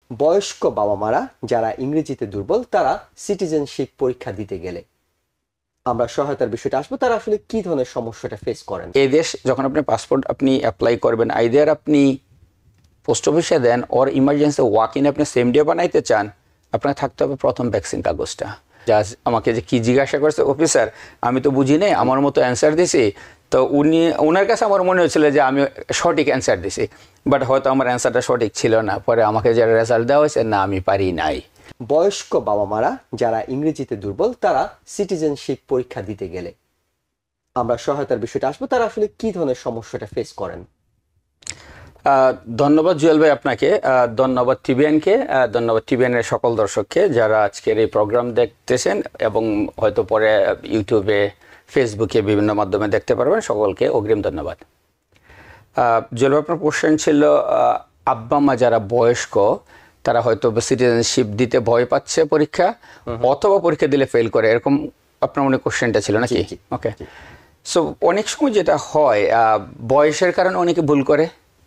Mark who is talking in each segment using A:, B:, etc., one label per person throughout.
A: বয়স্ক বাবা মারা যারা ইংরেজিতে দুর্বল তারা সিটিজেনশিপ পরীক্ষা দিতে গেলে আমরা সহায়তার বিষয়টা আসবো, তারা আসলে কি ধরনের সমস্যাটা ফেস করেন?
B: এই দেশ যখন আপনি পাসপোর্ট আপনি অ্যাপ্লাই করবেন, আইদার আপনি পোস্ট অফিসে দেন ওর ইমার্জেন্সি ওয়াক ইন আপনি সেম ডে বানাইতে চান, আপনাকে থাকতে হবে প্রথম ভ্যাকসিন কাগজটা। জাজ আমাকে যে কি জিজ্ঞাসা করছে, অফিসার আমি তো বুঝি নাই, আমার মতো অ্যান্সার দিছি, তো ওনার কাছে আমার মনে হয়েছিল যে আমি সঠিক অ্যান্সার দিছি, বাট হয়তো আমার অ্যান্সারটা সঠিক ছিল না। পরে আমাকে যে রেজাল্ট দেওয়া হয়েছে, না আমি পারি নাই।
A: বয়স্ক বাবা মারা যারা ইংরেজিতে দুর্বল তারা সিটিজেনশিপ পরীক্ষা দিতে গেলে আমরা সহায়তার বিষয়টা আসবো, তারা আসলে কি ধরনের সমস্যাটা ফেস করেন?
B: ধন্যবাদ জুয়েল ভাই আপনাকে, ধন্যবাদ টিবিএনকে, ধন্যবাদ টিবিএনের সকল দর্শককে যারা আজকের এই প্রোগ্রাম দেখতেছেন এবং হয়তো পরে ইউটিউবে ফেসবুকে বিভিন্ন মাধ্যমে দেখতে পারবেন। সকলকে অগ্রিম ধন্যবাদ। জুয়েল ভাই আপনার কোশ্চেন ছিল আব্বা মা যারা বয়স্ক তারা হয়তো সিটিজেনশিপ দিতে ভয় পাচ্ছে পরীক্ষা, অথবা পরীক্ষা দিলে ফেল করে, এরকম আপনার মনে কোশ্চেনটা ছিল নাকি? ওকে, সো অনেক সময় যেটা হয় বয়সের কারণে অনেকে ভুল করে,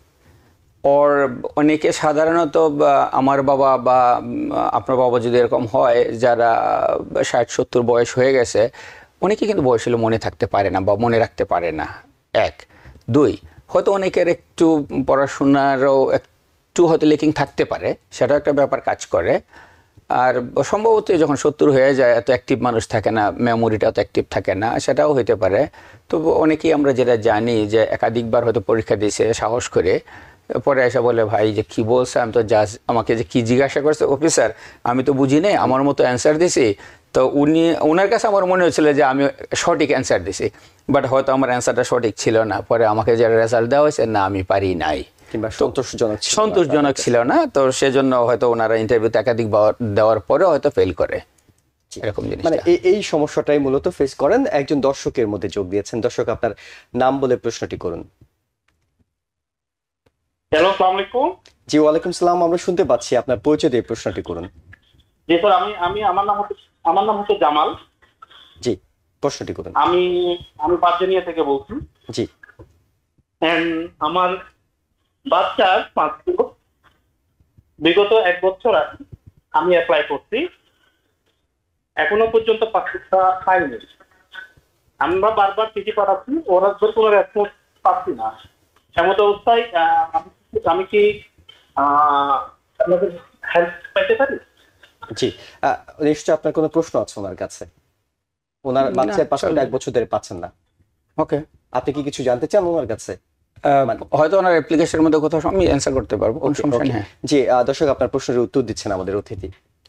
B: ওর অনেকে সাধারণত আমার বাবা বা আপনার বাবা যদি এরকম হয় যারা 60-70 বয়স হয়ে গেছে, অনেকে কিন্তু বয়স হলে মনে থাকতে পারে না বা মনে রাখতে পারে না। 1, 2 হয়তো অনেকের একটু পড়াশোনারও একটু হয়তো লেকিং থাকতে পারে, সেটাও একটা ব্যাপার কাজ করে। আর সম্ভবত যখন 70 হয়ে যায় এত অ্যাক্টিভ মানুষ থাকে না, মেমোরিটা এত অ্যাক্টিভ থাকে না, সেটাও হইতে পারে। তো অনেকেই আমরা যেটা জানি যে একাধিকবার হয়তো পরীক্ষা দিয়েছে সাহস করে, পরে এসে বলে ভাই যে কি বলছে, আমি তো জাজ আমাকে যে কি জিজ্ঞাসা করছে, অফিসার আমি তো বুঝি নাই, আমার মতো অ্যান্সার দিছি, তো ওনার কাছে আমার মনে হয়েছিল যে আমি সঠিক অ্যান্সার দিছি, বাট হয়তো আমার অ্যান্সারটা সঠিক ছিল না। পরে আমাকে যে রেজাল্ট দেওয়া হয়েছে, না আমি পারি নাই,
A: কিংবা সন্তোষজনক
B: ছিল না, তো সেজন্য হয়তো ওনারা ইন্টারভিউতে একাধিক দেওয়ার পরে হয়তো ফেল করে, এরকম জিনিস।
A: মানে এই সমস্যাটাই মূলত ফেস করেন। একজন দর্শকের মধ্যে যোগ দিয়েছেন। দর্শক, আপনার নাম বলে প্রশ্নটি করুন।
C: হ্যালো, আসসালামু আলাইকুম।
A: জি, ওয়ালাইকুম সালাম। আমরা শুনতে পাচ্ছি, আপনার পরিচয় দিয়ে প্রশ্নটি করুন।
C: জি স্যার, আমার নাম হচ্ছে জামাল।
A: জি, প্রশ্নটি করুন।
C: আমি পাঁচজনিয়া থেকে বলছি।
A: জি।
C: আমার বাচ্চার 5 কিলো বিগত 1 বছর আগে আমি অ্যাপ্লাই করছি, এখনো পর্যন্ত পাসপোর্টটা পাইনি। আমরা বারবার চিঠি পাঠাচ্ছি, ওরা কোনো রেসপন্স পাচ্ছি না। এমত অবস্থায় আমি কি আপনাদের হেল্প পাইতে পারি?
A: জি, নিশ্চয় আপনার কোনো প্রশ্ন আছে ওনার কাছে? ওনার বাচ্চার পাসপোর্ট 1 বছর ধরে পাচ্ছেন না।
B: ওকে,
A: আপনি কি কিছু জানতে চান ওনার কাছে?
B: হয়তো ওনার অ্যাপ্লিকেশনের মধ্যে কোথাও আমি অ্যান্সার করতে পারবো, কোনো সমস্যা নেই।
A: জি, দর্শক আপনার প্রশ্নের উত্তর দিচ্ছেন আমাদের অতিথি।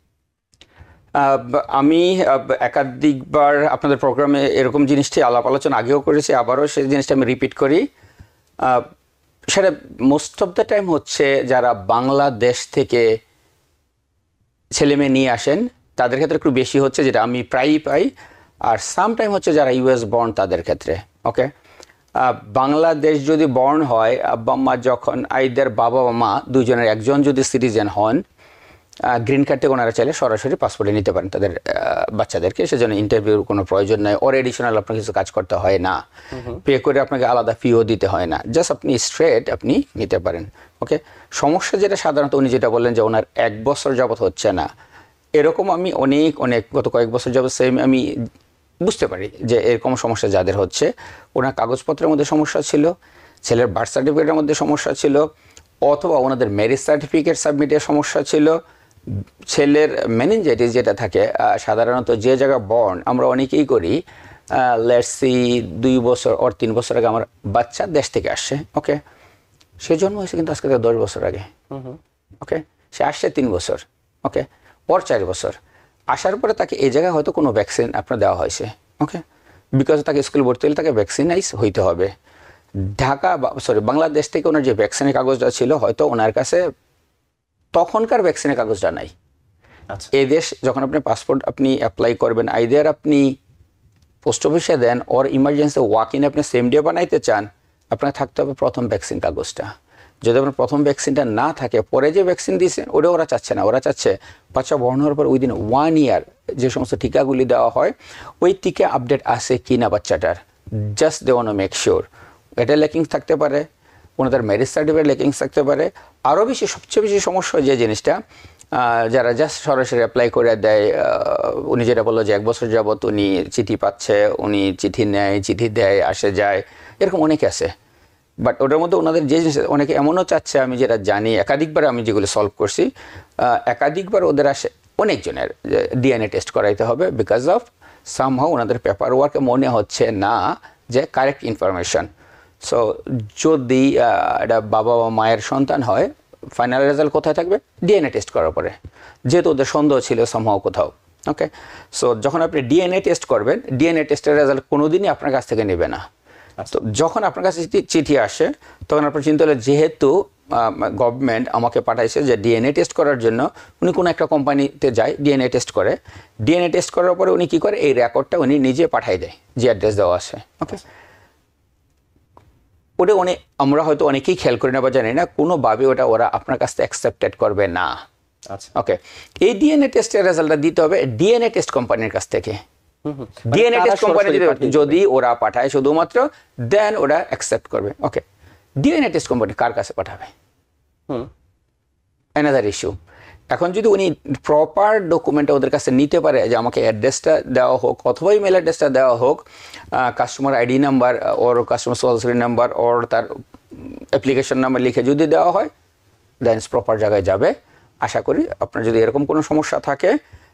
B: আমি একাধিকবার আপনাদের প্রোগ্রামে এরকম জিনিসটি আলাপ আলোচনা আগেও করেছি, আবারও সেই জিনিসটা আমি রিপিট করি। সেটা মোস্ট অফ দ্য টাইম হচ্ছে যারা বাংলাদেশ থেকে ছেলেমেয়ে নিয়ে আসেন তাদের ক্ষেত্রে একটু বেশি হচ্ছে, যেটা আমি প্রায়ই পাই। আর সাম টাইম হচ্ছে যারা ইউএস বর্ন তাদের ক্ষেত্রে। ওকে, বাংলাদেশ যদি বর্ন হয়, আব্বা মা যখন আইদার বাবা মা দুজনের একজন যদি সিটিজেন হন, গ্রিন কার্ড থেকে ওনারা চাইলে সরাসরি পাসপোর্টে নিতে পারেন তাদের বাচ্চাদেরকে, সেজন্য ইন্টারভিউর কোনো প্রয়োজন নেই, ওর এডিশনাল আপনার কিছু কাজ করতে হয় না, পে করে আপনাকে আলাদা ফিও দিতে হয় না, জাস্ট আপনি স্ট্রেট আপনি নিতে পারেন। ওকে, সমস্যা যেটা সাধারণত উনি যেটা বললেন যে ওনার 1 বছর যাবত হচ্ছে না, এরকম আমি অনেক গত কয়েক বছর যাবত সেম আমি বুঝতে পারি যে এরকম সমস্যা যাদের হচ্ছে, ওনার কাগজপত্রের মধ্যে সমস্যা ছিল, ছেলের বার্থ সার্টিফিকেটের মধ্যে সমস্যা ছিল, অথবা ওনাদের ম্যারেজ সার্টিফিকেট সাবমিটের সমস্যা ছিল, ছেলের মেনিনজাইটিস যেটা থাকে সাধারণত যে জায়গায় বর্ন, আমরা অনেকেই করি লেটস সি 2 বছর আর 3 বছর আগে আমার বাচ্চা দেশ থেকে আসছে। ওকে, সে জন্ম হয়েছে কিন্তু আজকে 10 বছর আগে। ওকে, সে আসছে 3 বছর। ওকে, পর 4 বছর আসার পরে তাকে এই জায়গায় হয়তো কোনো ভ্যাকসিন আপনার দেওয়া হয়েছে। ওকে, বিকজ তাকে স্কুল ভর্তি হলে তাকে ভ্যাকসিনাইজ হইতে হবে। বাংলাদেশ থেকে ওনার যে ভ্যাকসিনের কাগজটা ছিল, হয়তো ওনার কাছে তখনকার ভ্যাকসিনের কাগজটা নাই। এই দেশ যখন আপনি পাসপোর্ট আপনি অ্যাপ্লাই করবেন, আইদার আপনি পোস্ট অফিসে দেন ওর ইমার্জেন্সি ওয়াক ইন আপনি সেম ডে বানাইতে চান, আপনাকে থাকতে হবে প্রথম ভ্যাকসিন কাগজটা। যদি আপনার প্রথম ভ্যাকসিনটা না থাকে, পরে যে ভ্যাকসিন দিয়েছেন ওটা ওরা চাচ্ছে না, ওরা চাচ্ছে বাচ্চা বর্ণ হওয়ার পর উইদিন 1 ইয়ার যে সমস্ত টিকাগুলি দেওয়া হয় ওই টিকা আপডেট আছে কি না বাচ্চাটার, just they want to make sure. এটা ল্যাকিং থাকতে পারে, ওনাদের ম্যারেজ সার্টিফিকেট লেকিংস থাকতে পারে। আরও বেশি সবচেয়ে বেশি সমস্যা যে জিনিসটা যারা জাস্ট সরাসরি অ্যাপ্লাই করে দেয়, উনি যেটা বললো যে 1 বছর যাবত উনি চিঠি পাচ্ছে, উনি চিঠি নেয়, চিঠি দেয়, আসে যায়, এরকম অনেকে আছে। বাট ওটার মধ্যে ওনাদের যে জিনিস অনেকে এমনও চাচ্ছে, আমি যেটা জানি একাধিকবার আমি যেগুলো সলভ করছি, একাধিকবার ওদের আসে অনেকজনের ডিএনএ টেস্ট করাইতে হবে, বিকজ অফ সামহাউ ওনাদের পেপার ওয়ার্কে মনে হচ্ছে না যে কারেক্ট ইনফরমেশন। সো যদি এটা বাবা বা মায়ের সন্তান হয়, ফাইনাল রেজাল্ট কোথায় থাকবে? ডিএনএ টেস্ট করার পরে, যেহেতু ওদের সন্দেহ ছিল সামহাউ কোথাও। ওকে, সো যখন আপনি ডিএনএ টেস্ট করবেন, ডিএনএ টেস্টের রেজাল্ট কোনোদিনই আপনার কাছ থেকে নেবে না। তো যখন আপনার কাছে চিঠি আসে, তখন আপনার চিন্তা হলো যেহেতু গভর্নমেন্ট আমাকে পাঠাইছে যে ডিএনএ টেস্ট করার জন্য, উনি কোনো একটা কোম্পানিতে যায়, ডিএনএ টেস্ট করে, ডিএনএ টেস্ট করার পরে উনি কী করে, এই রেকর্ডটা উনি নিজে পাঠাই দেয় যে অ্যাড্রেস দেওয়া আছে। ওকে, ওটা আমরা হয়তো অনেকেই খেয়াল করি না বা জানি না, কোনোভাবে ওরা আপনার কাছ থেকে অ্যাকসেপ্টেড করবে না।
A: আচ্ছা,
B: ওকে, এই ডিএনএ টেস্টের রেজাল্টটা দিতে হবে ডিএনএ টেস্ট কোম্পানির কাছ থেকে। ডিএনএ টেস্ট কোম্পানি যদি ওরা পাঠায় শুধুমাত্র, দেন ওরা অ্যাকসেপ্ট করবে। ওকে, ডিএনএ টেস্ট কোম্পানি কার কাছে পাঠাবে? Another issue. এখন যদি উনি প্রপার ডকুমেন্টটা ওদের কাছে নিতে পারে, যে আমাকে অ্যাড্রেসটা দেওয়া হোক অথবা ইমেল অ্যাড্রেসটা দেওয়া হোক, customer ID number or customer social number or তার অ্যাপ্লিকেশন নাম্বার লিখে যদি দেওয়া হয়, দেন প্রপার জায়গায় যাবে। আশা করি আপনার যদি এরকম কোনো সমস্যা থাকে,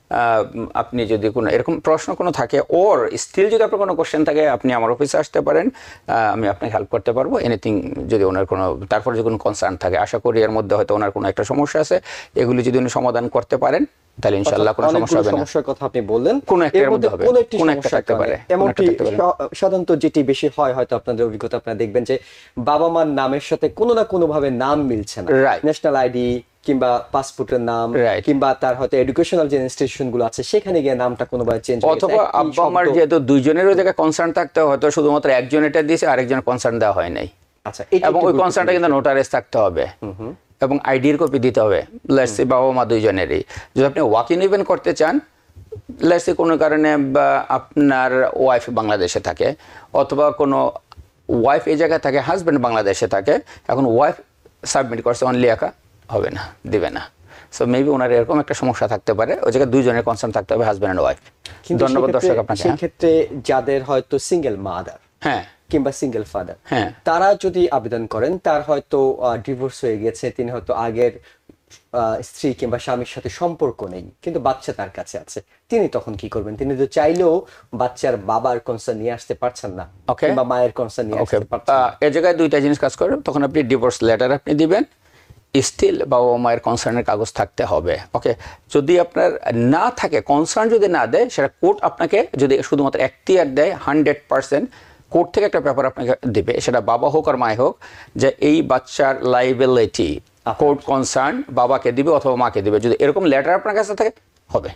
B: আপনি যদি কোনো এরকম প্রশ্ন কোনো থাকে, ওর স্টিল যদি আপনার কোনো কোশ্চেন থাকে, আপনি আমার অফিসে আসতে পারেন, আমি আপনাকে হেল্প করতে পারবো। এনিথিং যদি ওনার কোনো, তারপর যদি কোনো কনসার্ন থাকে, আশা করি এর মধ্যে হয়তো ওনার কোনো একটা সমস্যা আছে, এগুলি যদি উনি সমাধান করতে পারেন, তাহলে ইনশাআল্লাহ কোনো সমস্যা হবে না।
A: সমস্যার কথা আপনি বললেন,
B: কোনো একটার মধ্যে হবে,
A: কোনো একটি
B: কোনো একটা
A: সমস্যা
B: থাকতে পারে।
A: এমনকি সাধারণত যেটি বেশি হয়, হয়তো আপনাদের অভিজ্ঞতা আপনারা দেখবেন যে বাবা মার নামের সাথে কোনো না কোনো ভাবে নাম মিলছে না, ন্যাশনাল আইডি কিংবা পাসপোর্টের নাম, কিংবা তার হয়তো এডুকেশনাল যে ইনস্টিটিউশন গুলো আছে সেখানে গিয়ে নামটা কোনোভাবে চেঞ্জ হয়ে যায়,
B: অথবা আব্বা আমার যেহেতু দুইজনেরও জায়গায় কনসার্ন থাকতে হয়তো শুধুমাত্র একজন এটা দিয়েছে, আরেকজন কনসার্ন দেওয়া হয় নাই।
A: আচ্ছা,
B: এবং ওই কনসার্নটা কিন্তু নোটারাইজ থাকতে হবে এবং আইডির কপি দিতে হবে। লেটস সে বাবা মা দুইজনেরই। যদি আপনি ওয়াক ইন ইভেন্ট করতে চান, লেটস সে কোনো কারণে আপনার ওয়াইফ বাংলাদেশে থাকে, অথবা কোনো ওয়াইফ এই জায়গায় থাকে, হাজব্যান্ড বাংলাদেশে থাকে, এখন ওয়াইফ সাবমিট করছে অনলি একা, হবে না, দিবে না। সো মেবি ওনার এরকম একটা সমস্যা থাকতে পারে, ওই জায়গায় দুইজনের কনসার্ন থাকতে হবে, হাজব্যান্ড অ্যান্ড ওয়াইফ। ধন্যবাদ দর্শক আপনাকে।
A: সেই ক্ষেত্রে যাদের হয়তো সিঙ্গেল মাদার,
B: হ্যাঁ,
A: কিংবা সিঙ্গেল ফাদার,
B: হ্যাঁ,
A: তারা যদি আবেদন করেন, তার হয়তো ডিভোর্স হয়ে গেছে, তিনি হয়তো আগের স্ত্রী কিংবা স্বামীর সাথে সম্পর্ক নেই, কিন্তু বাচ্চা তার কাছে আছে, তিনি তখন কি করবেন? তিনি তো চাইলেও বাচ্চার বাবার কনসার্ন নিয়ে আসতে পারছেন না, কিংবা মায়ের কনসার্ন নিয়ে আসতে পারছেন না।
B: এই জায়গায় দুইটা জিনিস কাজ করে, তখন আপনি ডিভোর্স লেটার আপনি দিবেন, স্টিল বাবা মায়ের কনসার্নের কাগজ থাকতে হবে। ওকে, যদি আপনার না থাকে, কনসার্ন যদি না দেয়, সেটা কোর্ট আপনাকে যদি শুধুমাত্র এখতিয়ার দেয়, 100% কোর্ট থেকে একটা পেপার আপনাকে দেবে, সেটা বাবা হোক আর মায় হোক, যে এই বাচ্চার লাইবিলিটি কোর্ট কনসার্ন বাবাকে দিবে অথবা মাকে দিবে। যদি এরকম লেটার আপনার কাছে থাকে, হবে,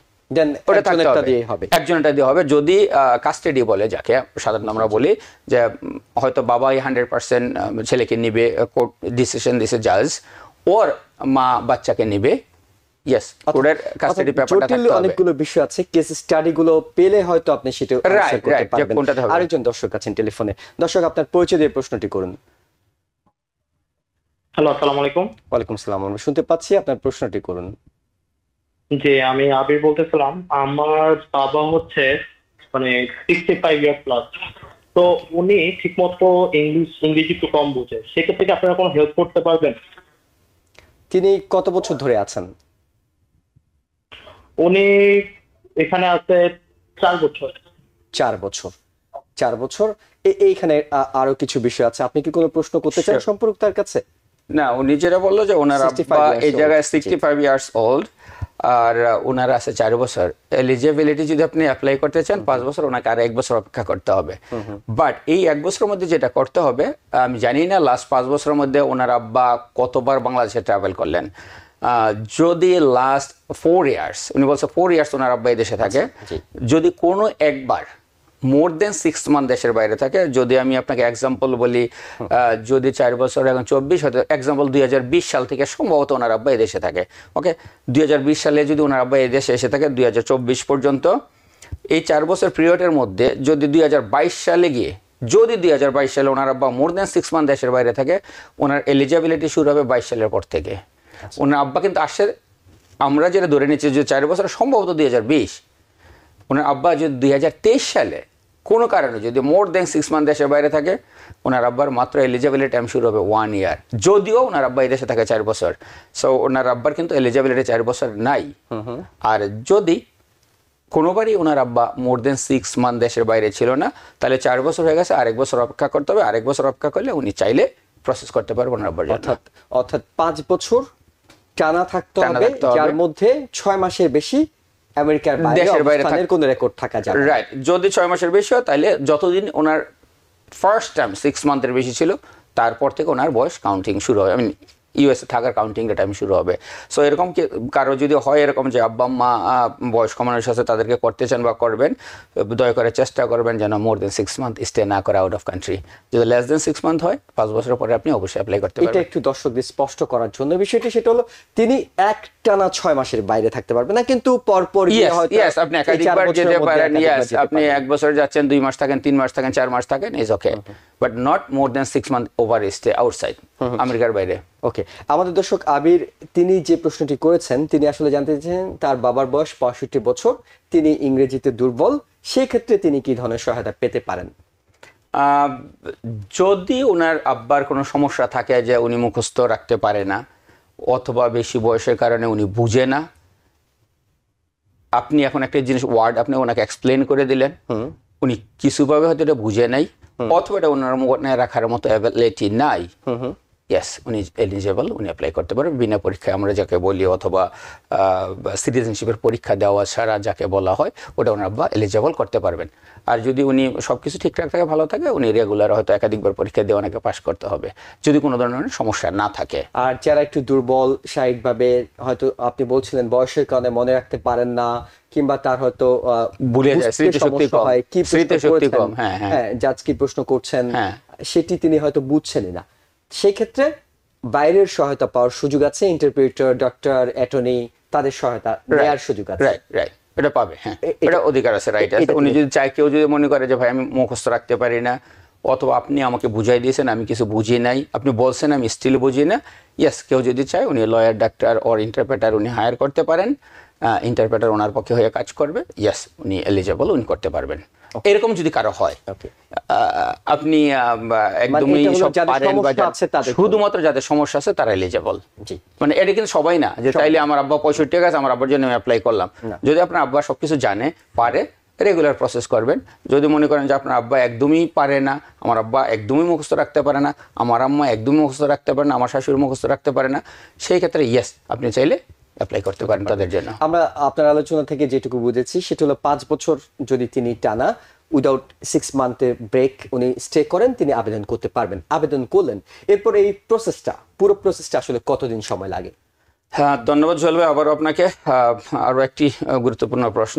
B: একজনটা দিয়ে হবে। যদি কাস্টাডি বলে, যাকে সাধারণত আমরা বলি, যে হয়তো বাবাই 100% ছেলেকে নিবে, কোর্ট ডিসিশন দিছে জাজ, ওর মা বাচ্চাকে নিবে, ইয়েস, কোর্টের কাস্টাডি পেপারটা থাকতে হবে।
A: অনেকগুলো বিষয় আছে, কেস স্টাডি গুলো পেলে হয়তো আপনি সেটা আনসার করতে পারবেন। আরেকজন দর্শক আছেন টেলিফোনে। দর্শক, আপনার পরিচয় দিয়ে প্রশ্নটি করুন।
C: হ্যালো, আসসালামু আলাইকুম।
A: ওয়ালাইকুম আসসালাম, আমরা শুনতে পাচ্ছি, আপনার প্রশ্নটি করুন।
C: জি, আমি আবির বলতেছিলাম। আমার বাবা হচ্ছে মানে 65 ইয়ার প্লাস, তো উনি ঠিকমতো ইংরেজি একটু কম বুঝে, সেক্ষেত্রে কি আপনারা কোনো হেল্প করতে পারবেন?
A: তিনি কত বছর ধরে আছেন?
C: উনি এখানে আছে 4 বছর।
A: 4 বছর, 4 বছর। এইখানে আরো কিছু বিষয় আছে, আপনি কি কোনো প্রশ্ন করতে চান সম্পর্ক তার কাছে?
B: না, উনি যেটা বললো যে ওনার আব্বা এই জায়গায় 65 ইয়ার্স ওল্ড, আর ওনার আছে 4 বছর। এলিজিবিলিটি যদি আপনি অ্যাপ্লাই করতে চান 5 বছর, ওনাকে আর 1 বছর অপেক্ষা করতে হবে। বাট এই 1 বছরের মধ্যে যেটা করতে হবে, আমি জানি না লাস্ট 5 বছরের মধ্যে ওনার আব্বা কতবার বাংলাদেশে ট্রাভেল করলেন। যদি লাস্ট 4 ইয়ার্স, উনি বলছে 4 ইয়ার্স ওনার আব্বা এই দেশে থাকে, যদি কোনো একবার মোর দেন 6 মান্থ দেশের বাইরে থাকে, যদি আমি আপনাকে এক্সাম্পল বলি, যদি 4 বছর, এখন 24, হয়তো এক্সাম্পল 2020 সাল থেকে সম্ভবত ওনার আব্বা এই দেশে থাকে। ওকে, 2020 সালে যদি ওনার আব্বা এই দেশে এসে থাকে 2024 পর্যন্ত, এই 4 বছর পিরিয়ডের মধ্যে যদি 2022 সালে গিয়ে যদি 2022 সালে ওনার আব্বা মোর দ্যান 6 মান্থ দেশের বাইরে থাকে, ওনার এলিজিবিলিটি শুরু হবে 22 সালের পর থেকে। ওনার আব্বা কিন্তু আসছে, আমরা যেটা ধরে নিচ্ছি যে 4 বছর, সম্ভবত 2020। ওনার আব্বা যদি 2023 সালে কোনো কারণে যদি মোর দ্যান 6 মান্থ দেশের বাইরে থাকে, ওনার আব্বার মাত্র এলিজিবিলিটি টাইম শুরু হবে 1 ইয়ার। যদিও ওনার আব্বা এই দেশে থাকে 4 বছর, সো ওনার আব্বার কিন্তু এলিজিবিলিটি 4 বছর নাই। আর যদি কোনোবারই ওনার আব্বা মোর দেন 6 মান্থ দেশের বাইরে ছিল না, তাহলে 4 বছর হয়ে গেছে, আরেক বছর অপেক্ষা করতে হবে। আরেক বছর অপেক্ষা করলে উনি চাইলে প্রসেস করতে পারবেন ওনার আব্বার জন্য।
A: অর্থাৎ 5 বছর টানা থাকতে হবে, যার মধ্যে 6 মাসের বেশি আমেরিকার
B: দেশের বাইরে
A: অবস্থানের কোনো রেকর্ড থাকা যাবে।
B: রাইট, যদি 6 মাসের বেশি হয়, তাহলে যতদিন ওনার ফার্স্ট টাইম 6 মান্থের বেশি ছিল, তারপর থেকে ওনার বয়স কাউন্টিং শুরু হবে, ইউএসএ থাকার কাউন্টিংটা টাইম শুরু হবে। সো এরকম কারো যদি হয় এরকম যে আব্বা আম্মা বয়স কমানোর সাথে তাদেরকে করতে চান বা করবেন, দয়া করে চেষ্টা করবেন যেন মোর দেন 6 মান্থ স্টে না করে আউট অফ কান্ট্রি। যদি লেস দেন 6 মান্থ হয়, 5 বছরের পরে আপনি অবশ্যই অ্যাপ্লাই করতে পারবেন।
A: এটা একটু দর্শকদের স্পষ্ট করার জন্য বিষয়টি, সেটা হলো তিনি একটানা 6 মাসের বাইরে থাকতে পারবেন না, কিন্তু পরপর
B: ইয়েস, আপনি একাধিকবার যেতে পারেন। ইয়েস, আপনি 1 বছর যাচ্ছেন, 2 মাস থাকেন, 3 মাস থাকেন, 4 মাস থাকেন, is okay, but not more than 6 month over stay outside আমেরিকার বাইরে।
A: ওকে, আমাদের দর্শক আবির তিনি যে প্রশ্নটি করেছেন, তিনি আসলে জানতে চাইছেন তার বাবার বয়স 65 বছর, তিনি ইংরেজিতে দুর্বল, সেই ক্ষেত্রে তিনি কি ধরনের সহায়তা পেতে পারেন?
B: যদি ওনার আব্বার কোনো সমস্যা থাকে যে উনি মুখস্থ রাখতে পারে না, অথবা বেশি বয়সের কারণে উনি বুঝে না, আপনি এখন একটা জিনিস ওয়ার্ড আপনি ওনাকে এক্সপ্লেন করে দিলেন, উনি কিছুভাবে হয়তো এটা বুঝে নাই, অথবা এটা ওনার মনে রাখার মতো অ্যাবিলিটি নাই, ইয়েস, উনি এলিজিবল, উনি অ্যাপ্লাই করতে পারেন বিনা পরীক্ষায়, আমরা যাকে বলি, অথবা সিটিজেনশিপের পরীক্ষা দেওয়া ছাড়া যাকে বলা হয়, ওটা ওনার আব্বা এলিজিবল করতে পারবেন। আর যদি উনি সবকিছু ঠিকঠাক থাকে, ভালো থাকে, উনি রেগুলার হয়তো একাধিকবার পরীক্ষা দিয়ে ওনাকে পাস করতে হবে, যদি কোনো ধরনের সমস্যা না থাকে।
A: আর যারা একটু দুর্বল শারীরিকভাবে, হয়তো আপনি বলছিলেন বয়সের কারণে মনে রাখতে পারেন না, কিংবা তার হয়তো
B: ভুলে যায়, স্মৃতিশক্তি কম, স্মৃতিশক্তি কম,
A: হ্যাঁ, জাজ কি প্রশ্ন করছেন সেটি তিনি হয়তো বুঝছেনই না, সেই ক্ষেত্রে বাইরের সহায়তা পাওয়ার সুযোগ আছে, ইন্টারপ্রেটার, ডক্টর, অ্যাটর্নি, তাদের সহায়তা নেওয়ার সুযোগ আছে।
B: রাইট, রাইট, এটা পাবে, হ্যাঁ, এটা অধিকার আছে, রাইট আছে। উনি যদি চায়, কেউ যদি মনে করে যে ভাই আমি মুখস্থ রাখতে পারি না, অথবা আপনি আমাকে বুঝাই দিয়েছেন আমি কিছু বুঝি নাই, আপনি বলছেন আমি স্টিল বুঝি না, ইয়েস, কেউ যদি চায় উনি লয়ার, ডাক্তার অর ইন্টারপ্রেটার উনি হায়ার করতে পারেন, ইন্টারপ্রেটার ওনার পক্ষে হয়ে কাজ করবে, ইয়েস, উনি এলিজিবল, উনি করতে পারবেন। এরকম যদি কারো হয়, আপনি একদমই সব পারেন, বা শুধুমাত্র যাদের সমস্যা আছে তারা এলিজিবল, মানে এটা কিন্তু সবাই না যে তাইলে আমার আব্বা 65 গেছে, আমার আব্বার জন্য আমি অ্যাপ্লাই করলাম। যদি আপনার আব্বা সবকিছু জানে, পারে, রেগুলার প্রসেস করবেন। যদি মনে করেন যে আপনার আব্বা একদমই পারে না, আমার আব্বা একদমই মুখস্থ রাখতে পারে না, আমার আম্মা একদমই মুখস্থ রাখতে পারে না, আমার শাশুড়ি মুখস্থ রাখতে পারে না, সেই ক্ষেত্রে ইয়েস, আপনি চাইলে অ্যাপ্লাই করতে পারেন তাদের জন্য।
A: আমরা আপনার আলোচনা থেকে যেটুকু বুঝেছি সেটা হলো 5 বছর যদি তিনি টানা উইদাউট 6 মান্থের ব্রেক উনি স্টে করেন, তিনি আবেদন করতে পারবেন। আবেদন করলেন, এরপর এই পুরো প্রসেসটা আসলে কতদিন সময় লাগে?
B: হ্যাঁ, ধন্যবাদ জল ভাই, আবারও আপনাকে। আরও একটি গুরুত্বপূর্ণ প্রশ্ন।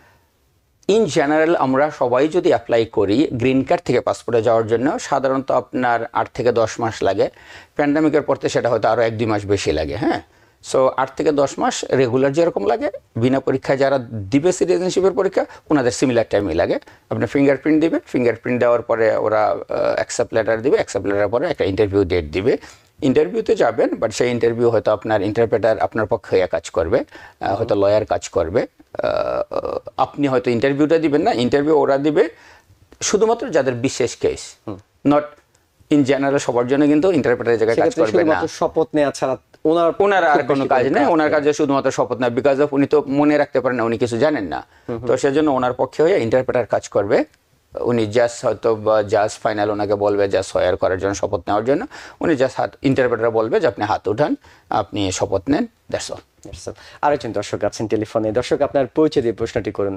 B: ইন জেনারেল আমরা সবাই যদি অ্যাপ্লাই করি গ্রিন কার্ড থেকে পাসপোর্টে যাওয়ার জন্য, সাধারণত আপনার 8 থেকে 10 মাস লাগে। প্যান্ডামিকের পরতে সেটা হয়তো আরও 1-2 মাস বেশি লাগে। হ্যাঁ, সো 8 থেকে 10 মাস রেগুলার যেরকম লাগে, বিনা পরীক্ষায় যারা দিবে সিটিজেনশিপের পরীক্ষা, ওনাদের সিমিলার টাইমই লাগে। আপনি ফিঙ্গারপ্রিন্ট দিবে, ফিঙ্গারপ্রিন্ট দেওয়ার পরে ওরা অ্যাকসেপ্ট লেটার দিবে, অ্যাকসেপ্ট লেটারের পরে একটা ইন্টারভিউ ডেট দিবে। ইন্টারভিউতে যাবেন, বাট সেই ইন্টারভিউ হয়তো আপনার ইন্টারপ্রেটার আপনার পক্ষে কাজ করবে, হয়তো লয়ার কাজ করবে। আপনি হয়তো ইন্টারভিউটা দিবেন না, ইন্টারভিউ ওরা দিবে শুধুমাত্র যাদের বিশেষ কেস, নট ইন জেনারেল সবার জন্য কিন্তু ইন্টারপ্রেটারের জায়গায় কাজ করবে না।
A: শপথ নেওয়া ছাড়া
B: ওনার আর কোনো কাজ নেই, ওনার কাজে শুধুমাত্র শপথ না, বিকজ অফ উনি তো মনে রাখতে পারেন না, উনি কিছু জানেন না, তো সেজন্য ওনার পক্ষে হয়ে ইন্টারপ্রেটার কাজ করবে। উনি জাস্ট হয়তো জাস্ট ফাইনাল ওনাকে বলবে জাস্ট হায়ার করার জন্য, শপথ নেওয়ার জন্য, উনি জাস্ট ইন্টারপ্রেটার বলবে যে আপনি হাত উঠান, আপনি শপথ নেন, দ্যাটস অল।
A: আরেকজন দর্শক আছেন টেলিফোনে। দর্শক, আপনার পরিচয় দিয়ে প্রশ্নটি করুন।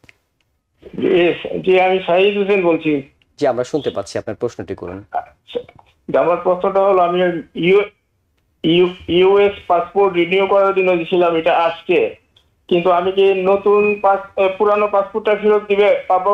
D: জি, আমি শাহিদ হোসেন বলছি।
A: জি, আমরা শুনতে পাচ্ছি, আপনার প্রশ্নটি করুন।
D: আমার প্রশ্নটা হলো, আমি ইউএস পাসপোর্ট রিনিউ করার জন্য দিয়েছিলাম, এটা আসছে, কিন্তু আমি কি নতুন পুরানো পাসপোর্টটা ফেরত পাবো?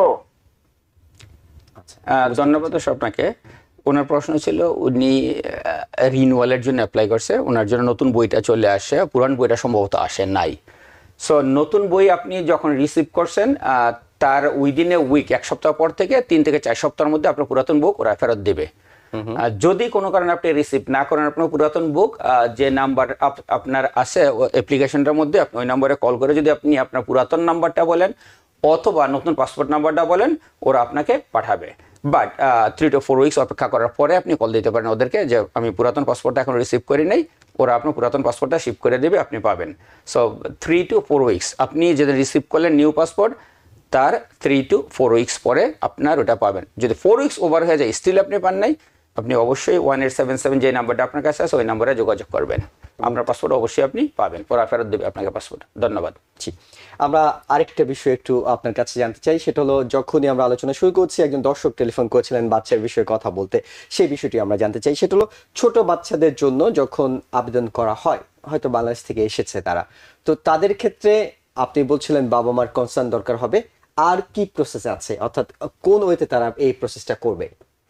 B: ধন্যবাদ আপনাকে। ওনার প্রশ্ন ছিল উনি রিনিউয়ালের জন্য অ্যাপ্লাই করছে, ওনার জন্য নতুন বইটা চলে আসে, পুরান বইটা সম্ভবত আসে নাই। সো নতুন বই আপনি যখন রিসিভ করছেন তার উইদিন এ উইক, 1 সপ্তাহ পর থেকে 3 থেকে 4 সপ্তাহের মধ্যে আপনার পুরাতন বুক ওরা ফেরত দেবে। যদি কোনো কারণে আপনি রিসিভ না করেন আপনার পুরাতন বুক, যে নাম্বার আপনার আছে অ্যাপ্লিকেশনটার মধ্যে, আপনি ওই নম্বরে কল করে যদি আপনি আপনার পুরাতন নাম্বারটা বলেন অথবা নতুন পাসপোর্ট নাম্বারটা বলেন, ওরা আপনাকে পাঠাবে। বাট 3 to 4 উইকস অপেক্ষা করার পরে আপনি কল দিতে পারেন ওদেরকে যে আমি পুরাতন পাসপোর্টটা এখন রিসিভ করি নাই, ওরা আপনার পুরাতন পাসপোর্টটা শিপ করে দেবে, আপনি পাবেন। সো 3 to 4 উইকস, আপনি যেদিন রিসিভ করলেন নিউ পাসপোর্ট তার 3 to 4 উইকস পরে আপনার ওটা পাবেন। যদি 4 উইকস ওভার হয়ে যায় স্টিল আপনি পান নাই, আপনি অবশ্যই 1877 যে নাম্বারটা আপনার কাছে আছে ওই নাম্বারে যোগাযোগ করবেন, আপনার পাসপোর্ট অবশ্যই আপনি পাবেন, ওরা ফেরত দেবে আপনাকে পাসপোর্ট। ধন্যবাদ।
A: জি, আমরা আরেকটা বিষয় একটু আপনার কাছে জানতে চাই, সেটা হলো যখনই আমরা আলোচনা শুরু করছি একজন দর্শক টেলিফোন করেছিলেন বাচ্চার বিষয়ে কথা বলতে, সেই বিষয়টি আমরা জানতে চাই। সেটা হলো ছোট বাচ্চাদের জন্য যখন আবেদন করা হয়, হয়তো বাংলাদেশ থেকে এসেছে তারা, তো তাদের ক্ষেত্রে আপনি বলছিলেন বাবা মার কনসার্ন দরকার হবে, আর কি প্রসেস আছে, অর্থাৎ কোন ওয়েতে তারা এই প্রসেসটা করবে?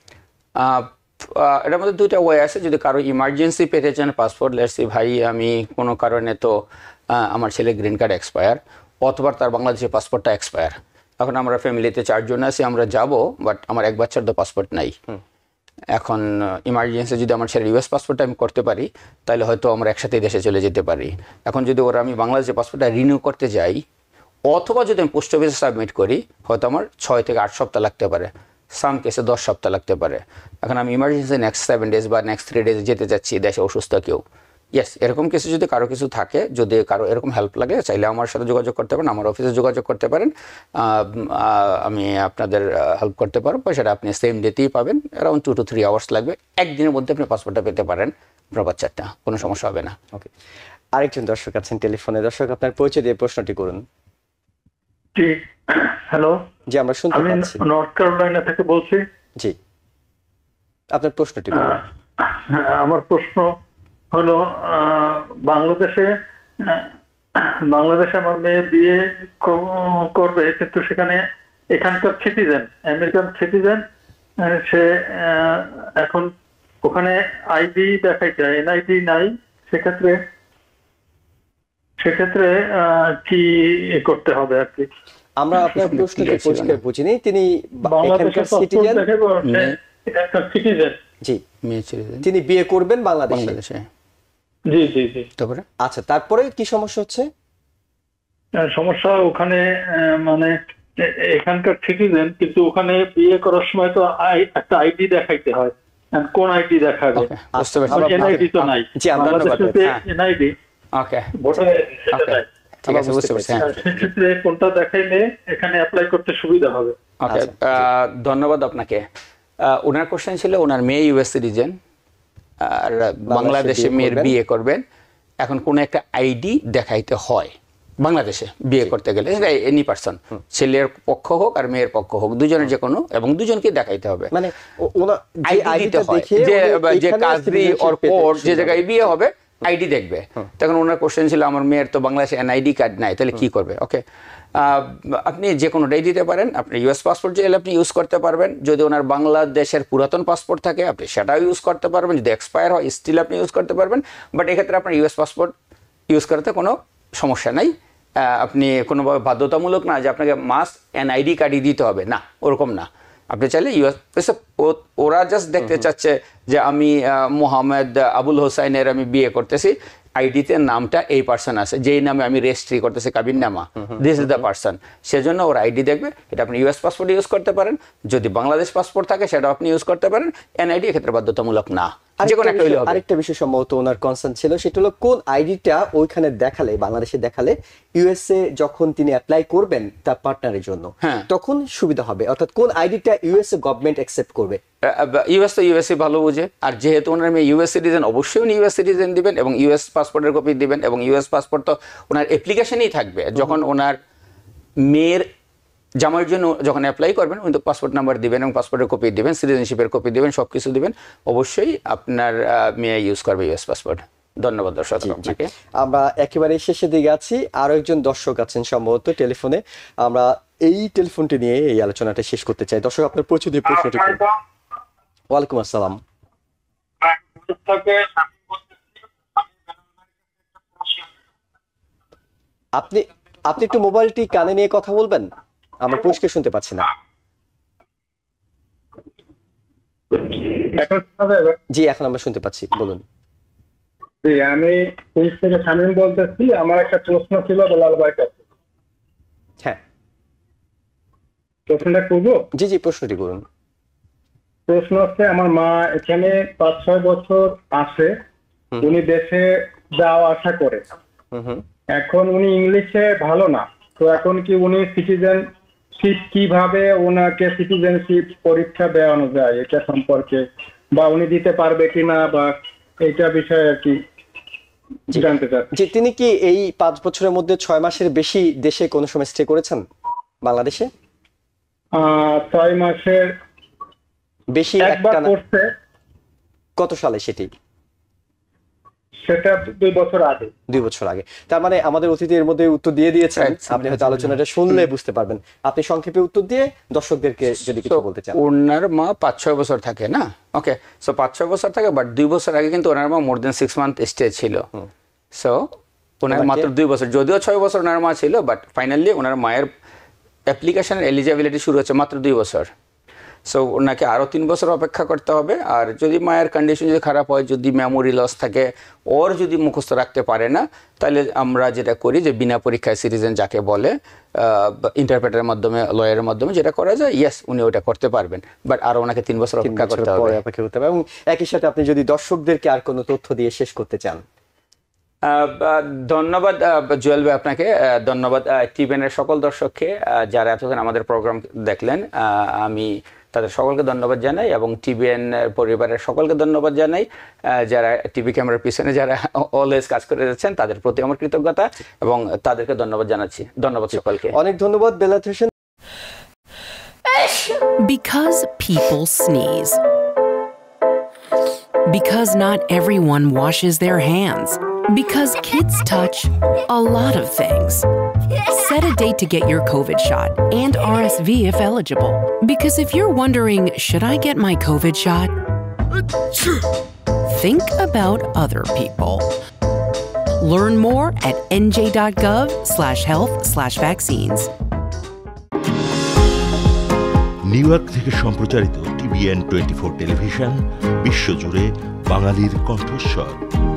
B: এটার মধ্যে 2টা ওয়ে আছে। যদি কারো ইমার্জেন্সি পেতে চান পাসপোর্ট, লেটস ভাই আমি কোনো কারণে তো আমার ছেলে গ্রিন কার্ড এক্সপায়ার অথবা তার বাংলাদেশের পাসপোর্টটা এক্সপায়ার, এখন আমরা ফ্যামিলিতে 4 জন আছি, আমরা যাব, বাট আমার এক বাচ্চার তো পাসপোর্ট নাই। এখন ইমার্জেন্সি যদি আমার ছেলের ইউএস পাসপোর্টটা আমি করতে পারি তাহলে হয়তো আমরা একসাথে দেশে চলে যেতে পারি। এখন যদি ওরা আমি বাংলাদেশের পাসপোর্টটা রিনিউ করতে যাই অথবা যদি আমি পোস্ট অফিসে সাবমিট করি, হয়তো আমার 6 থেকে 8 সপ্তাহ লাগতে পারে, সাম কেসে 10 সপ্তাহ লাগতে পারে। এখন আমি ইমার্জেন্সি নেক্সট 7 ডেজ বা নেক্সট 3 ডেজ যেতে চাচ্ছি দেশে অসুস্থ কেউ, ইয়েস, এরকম কিছু যদি কারো কিছু থাকে, যদি কারো এরকম হেল্প লাগে চাইলে আমার সাথে যোগাযোগ করতে পারেন, আমার অফিসে যোগাযোগ করতে পারেন, আমি আপনাদের হেল্প করতে পারবো। সেটা আপনি সেম ডেতেই পাবেন, অ্যারাউন্ড 2 to 3 আওয়ার্স লাগবে, একদিনের মধ্যে আপনি পাসপোর্টটা পেতে পারেন আপনার বাচ্চাটা, কোনো সমস্যা হবে না।
A: ওকে, আরেকজন দর্শক আছেন টেলিফোনে। দর্শক, আপনার পরিচয় দিয়ে প্রশ্নটি করুন।
E: জি, হ্যালো,
A: জি, আমরা শুনতে
E: আমি
A: পাচ্ছি।
E: নর্থ ক্যারোলাইনা থেকে বলছি।
A: জি, আপনার প্রশ্নটি করুন।
E: আমার প্রশ্ন হলো বাংলাদেশে আমার মেয়ে বিয়ে করবে, কিন্তু সেখানে এখানকার সিটিজেন, আমেরিকান সিটিজেন, সে এখন ওখানে আইডি দেখাইতে হয়, এনআইডি নাই, সেক্ষেত্রে কি করতে হবে আর কি?
A: আমরা আপনার প্রশ্নটি পরিষ্কার বুঝিনি। তিনি
E: বাংলাদেশের
A: এখানকার সিটিজেন,
E: এখানকার সিটিজেন,
A: জি, তিনি বিয়ে করবেন বাংলাদেশে।
E: জি জি জি।
B: তারপরে
A: আচ্ছা, তারপরে কি সমস্যা হচ্ছে?
E: সমস্যা ওখানে মানে এখানকার সিটিজেন, কিন্তু ওখানে বিয়ে করার সময় তো একটা আইডি দেখাইতে হয়, কোন আইডি দেখাবে?
B: বুঝতে পারছি,
E: এনআইডি তো নাই।
A: জি,
E: বাংলাদেশে এনআইডি,
B: ওকে,
E: ভোটার আইডি সেটা নাই।
B: ঠিক আছে, বুঝতে পারছি।
E: সেক্ষেত্রে কোনটা দেখাইলে এখানে অ্যাপ্লাই করতে সুবিধা হবে?
B: ওকে, ধন্যবাদ আপনাকে। ওনার কোশ্চেন ছিল ওনার মেয়ে ইউএস সিটিজেন আর বাংলাদেশে মেয়ের বিয়ে করবেন, এখন কোন একটা আইডি দেখাইতে হয় বাংলাদেশে বিয়ে করতে গেলে, এনি পারসন, ছেলের পক্ষ হোক আর মেয়ের পক্ষ হোক, দুজনের যে কোনো, এবং দুজনকে দেখাইতে হবে,
A: মানে
B: আইডি দিতে হয়, যে কাজী অর কোর্ট যে জায়গায় বিয়ে হবে আইডি দেখবে। তখন ওনার কোশ্চেন ছিল আমার মেয়ের তো বাংলাদেশে এনআইডি কার্ড নাই, তাহলে কি করবে? ওকে, আপনি যে কোনোটাই দিতে পারেন। আপনি ইউএস পাসপোর্ট চাইলে আপনি ইউজ করতে পারবেন, যদি ওনার বাংলাদেশের পুরাতন পাসপোর্ট থাকে আপনি সেটাও ইউজ করতে পারবেন, যদি এক্সপায়ার হয় স্টিল আপনি ইউজ করতে পারবেন। বাট এক্ষেত্রে আপনার ইউএস পাসপোর্ট ইউজ করতে কোনো সমস্যা নাই, আপনি কোনোভাবে বাধ্যতামূলক না যে আপনাকে মাস্ট এনআইডি কার্ডই দিতে হবে, না, ওরকম না। আপনি চাইলে ইউএস, ওরা জাস্ট দেখতে চাচ্ছে যে আমি মোহাম্মদ আবুল হোসাইনের আমি বিয়ে করতেছি, আইডিতে নামটা এই পার্সন আছে, যেই নামে আমি রেজিস্ট্রি করতেছি কাবিন নামা, দিস ইজ দ্য পার্সন, সেজন্য ওরা আইডি দেখবে। এটা আপনি ইউএস পাসপোর্ট ইউজ করতে পারেন, যদি বাংলাদেশ পাসপোর্ট থাকে সেটাও আপনি ইউজ করতে পারেন, এনআইডি এক্ষেত্রে বাধ্যতামূলক না, যে কোনো একটা হইলে হবে।
A: আরেকটা বিষয় সম্ভবত ওনার কনসার্ন ছিল, সেটা হলো কোন আইডিটা ওইখানে দেখালে, বাংলাদেশে দেখালে ইউএসএ যখন তিনি অ্যাপ্লাই করবেন তার পার্টনারের জন্য, তখন সুবিধা হবে, অর্থাৎ কোন আইডিটা ইউএসএ গভর্নমেন্ট অ্যাকসেপ্ট করবে।
B: ইউএস তো ইউএসএ ভালো বুঝে, আর যেহেতু ওনার মেয়ে ইউএস সিটিজেন, অবশ্যই উনি ইউএস সিটিজেন দিবেন এবং ইউএস পাসপোর্টের কপি দিবেন, এবং ইউএস পাসপোর্ট তো ওনার অ্যাপ্লিকেশনেই থাকবে, যখন ওনার মেয়ের জামাইয়ের জন্য যখন অ্যাপ্লাই করবেন উনি তো পাসপোর্ট নাম্বার দিবেন এবং পাসপোর্টের কপি দিবেন, সিটিজেনশিপের কপি দিবেন, সব কিছু দিবেন, অবশ্যই আপনার মেয়ে ইউজ করবে ইউএস পাসপোর্ট। ধন্যবাদ দর্শক আপনাকে।
A: আমরা একেবারে শেষের দিকে আছি, আরো একজন দর্শক আছেন সম্ভবত টেলিফোনে, আমরা এই টেলিফোনটি নিয়ে এই আলোচনাটা শেষ করতে চাই। দর্শক, আপনার পরিচয় দিয়ে প্রশ্নটি করুন। ওয়ালাইকুম আসসালাম। আপনি একটু মোবাইলটি কানে নিয়ে কথা বলবেন। আমরা পরিষ্কার শুনতে পাচ্ছি না।
D: এখন শোনা যাবে?
A: জি, এখন আমরা শুনতে পাচ্ছি, বলুন।
D: জি, আমি পুলিশ থেকে শামীম বলতেছি। আমার একটা প্রশ্ন ছিল বেলাল ভাইয়ের কাছে।
A: হ্যাঁ,
D: প্রশ্নটা করবো?
A: জি জি, প্রশ্নটি করুন।
D: প্রশ্ন হচ্ছে, আমার মা এখানে 5-6 বছর আসে, উনি দেশে যাওয়া আসা করে।
A: হুম হুম।
D: এখন উনি ইংলিশে ভালো না, তো এখন কি উনি সিটিজেনশিপ, কিভাবে ওনাকে সিটিজেনশিপ পরীক্ষা দেওয়ানো যায় এটা সম্পর্কে, বা উনি দিতে পারবে কিনা, বা এইটা বিষয়ে আর কি জানতে চাচ্ছি।
A: জি, তিনি কি এই 5 বছরের মধ্যে 6 মাসের বেশি দেশে কোনো সময় স্টে করেছেন বাংলাদেশে?
D: 6 মাসের
A: বেশি
D: একবার
A: একটানা?
D: করছে,
A: কত সালে সেটি?
D: সেটা 2 বছর আগে।
A: 2 বছর আগে। তার মানে আমাদের অতিথি এর মধ্যে উত্তর দিয়ে দিয়েছেন, আপনি হয়তো আলোচনাটা শুনলে বুঝতে পারবেন। আপনি সংক্ষেপে উত্তর দিয়ে দর্শকদেরকে যদি কিছু বলতে চান।
B: ওনার মা 5-6 বছর থাকে না, ওকে, সো 5-6 বছর থাকে, বাট 2 বছর আগে কিন্তু ওনার মা মোর দেন 6 মান্থ স্টে ছিল। সো ওনার মাত্র 2 বছর, যদিও 6 বছর ওনার মা ছিল, বাট ফাইনালি ওনার মায়ের অ্যাপ্লিকেশনের এলিজিবিলিটি শুরু হচ্ছে মাত্র 2 বছর। সো ওনাকে আরও 3 বছর অপেক্ষা করতে হবে। আর যদি মায়ের কন্ডিশন যদি খারাপ হয়, যদি মেমোরি লস থাকে, ওর যদি মুখস্থ রাখতে পারে না, তাহলে আমরা যেটা করি যে বিনা পরীক্ষায় সিটিজেন যাকে বলে, ইন্টারপ্রেটারের মাধ্যমে, লয়ারের মাধ্যমে যেটা করা যায়, ইয়েস উনি ওটা করতে পারবেন, বাট আরও ওনাকে 3 বছর অপেক্ষা করতে হবে।
A: অপেক্ষা করতে হবে। এবং একই সাথে আপনি যদি দর্শকদেরকে আর কোনো তথ্য দিয়ে শেষ করতে চান।
B: ধন্যবাদ জুয়েল ভাই আপনাকে, ধন্যবাদ টিভিএনের সকল দর্শককে যারা এতক্ষণ আমাদের প্রোগ্রাম দেখলেন। আমি তাদের সকলকে ধন্যবাদ জানাই এবং টিভিএন পরিবারের সকলকে ধন্যবাদ জানাই, যারা টিভি ক্যামেরার পিছনে যারা অলওয়েজ কাজ করে যাচ্ছেন তাদের প্রতি আমার কৃতজ্ঞতা এবং তাদেরকে ধন্যবাদ জানাচ্ছি। ধন্যবাদ সকলকে,
A: অনেক ধন্যবাদ Belayet Hossain.
F: Because people sneeze. Because not everyone washes their hands. Because kids touch a lot of things. Set a date to get your COVID shot and RSV if eligible. Because if you're wondering, should I get my COVID shot? Think about other people. Learn more at nj.gov/health/vaccines.
G: New York থেকে সম্প্রচারিত TVN 24 television বিশ্বজুড়ে বাঙালির কণ্ঠস্বর।